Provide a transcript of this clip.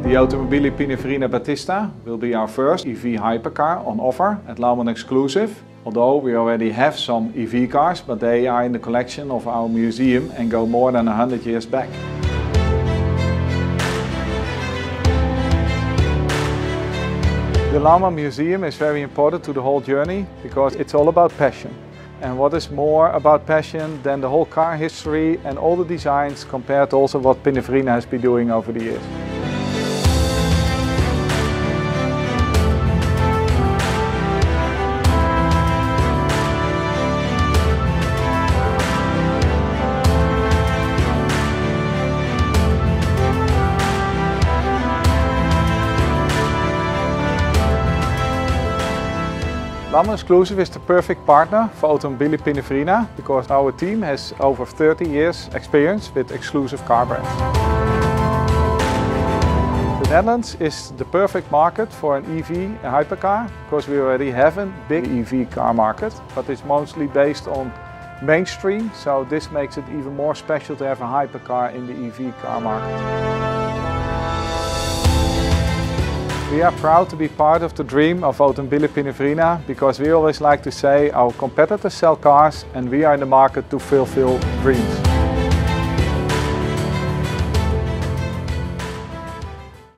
The Automobili Pininfarina Battista will be our first EV hypercar on offer at Lauman Exclusive. Although we already have some EV cars, but they are in the collection of our museum and go more than 100 years back. The Lauman Museum is very important to the whole journey because it's all about passion. And what is more about passion than the whole car history and all the designs compared to also what Pininfarina has been doing over the years. Lauman Exclusive is the perfect partner for Automobili Pininfarina because our team has over 30 years experience with exclusive car brands. The Netherlands is the perfect market for an EV hypercar because we already have a big EV car market, but it's mostly based on mainstream, so this makes it even more special to have a hypercar in the EV car market. We are proud to be part of the dream of Automobili Pininfarina because we always like to say our competitors sell cars and we are in the market to fulfill dreams.